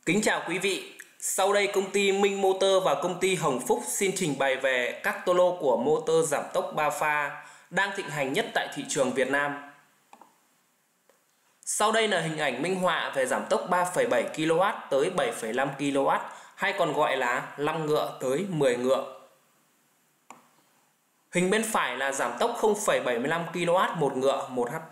Kính chào quý vị. Sau đây công ty Minh Motor và công ty Hồng Phúc xin trình bày về các tô lô của motor giảm tốc 3 pha đang thịnh hành nhất tại thị trường Việt Nam. Sau đây là hình ảnh minh họa về giảm tốc 3,7 kW tới 7,5 kW hay còn gọi là 5 ngựa tới 10 ngựa. Hình bên phải là giảm tốc 0,75 kW 1 ngựa 1 HP.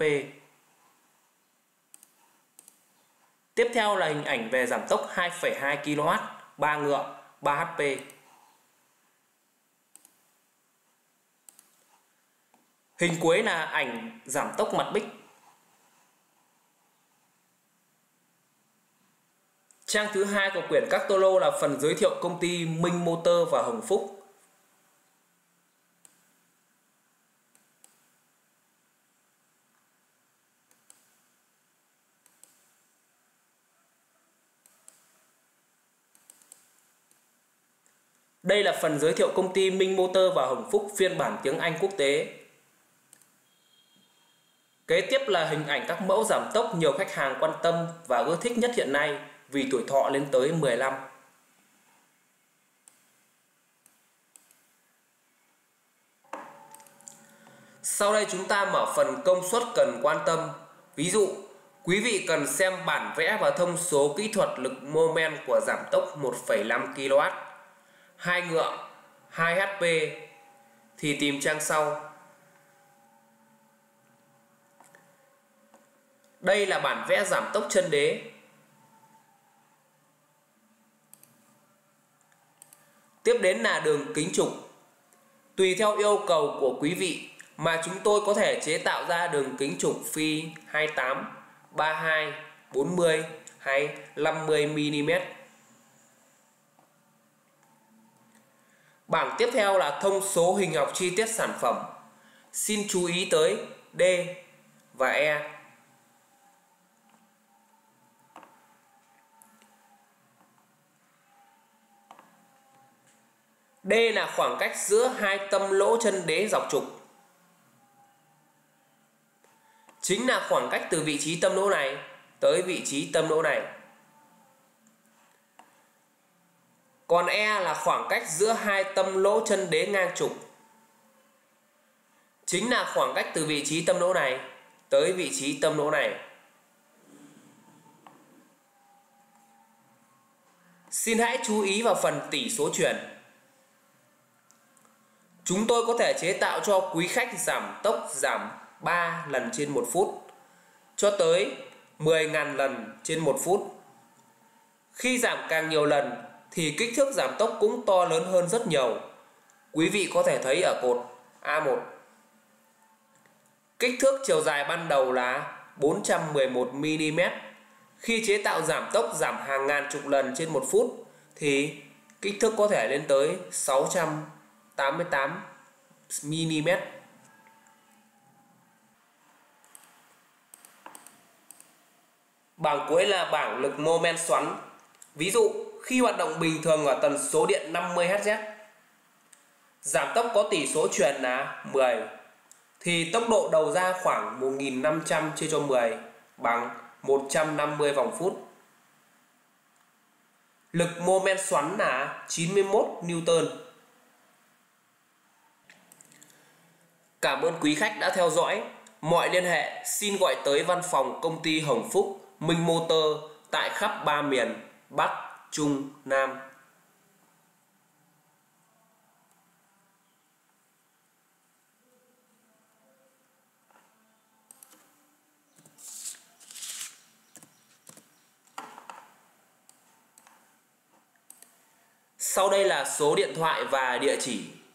Tiếp theo là hình ảnh về giảm tốc 2,2 kW 3 ngựa 3 HP. Hình cuối là ảnh giảm tốc mặt bích. Trang thứ hai của quyển các tô lô là phần giới thiệu công ty Minh Motor và Hồng Phúc. Đây là phần giới thiệu công ty Minh Motor và Hồng Phúc phiên bản tiếng Anh quốc tế. Kế tiếp là hình ảnh các mẫu giảm tốc nhiều khách hàng quan tâm và ưa thích nhất hiện nay vì tuổi thọ lên tới 10 năm. Sau đây chúng ta mở phần công suất cần quan tâm. Ví dụ, quý vị cần xem bản vẽ và thông số kỹ thuật lực mô men của giảm tốc 1,5 kW, 2 ngựa, 2 HP thì tìm trang sau. Đây là bản vẽ giảm tốc chân đế. Tiếp đến là đường kính trục. Tùy theo yêu cầu của quý vị mà chúng tôi có thể chế tạo ra đường kính trục phi 28, 32, 40 hay 50 mm. Bảng tiếp theo là thông số hình học chi tiết sản phẩm. Xin chú ý tới D và E. D là khoảng cách giữa hai tâm lỗ chân đế dọc trục. Chính là khoảng cách từ vị trí tâm lỗ này tới vị trí tâm lỗ này. Còn E là khoảng cách giữa hai tâm lỗ chân đế ngang trục. Chính là khoảng cách từ vị trí tâm lỗ này tới vị trí tâm lỗ này. Xin hãy chú ý vào phần tỷ số chuyển. Chúng tôi có thể chế tạo cho quý khách giảm tốc giảm 3 lần trên 1 phút cho tới 10.000 lần trên 1 phút. Khi giảm càng nhiều lần thì kích thước giảm tốc cũng to lớn hơn rất nhiều. Quý vị có thể thấy ở cột A1. Kích thước chiều dài ban đầu là 411 mm. Khi chế tạo giảm tốc giảm hàng ngàn chục lần trên 1 phút thì kích thước có thể lên tới 688 mm. Bảng cuối là bảng lực mô men xoắn. Ví dụ, khi hoạt động bình thường ở tần số điện 50 Hz, giảm tốc có tỷ số truyền là 10 thì tốc độ đầu ra khoảng 1500 chia cho 10 bằng 150 vòng phút. Lực mô men xoắn là 91 Newton. Cảm ơn quý khách đã theo dõi. Mọi liên hệ xin gọi tới văn phòng công ty Hồng Phúc, Minh Motor tại khắp 3 miền Bắc, Trung, Nam. Sau đây là số điện thoại và địa chỉ.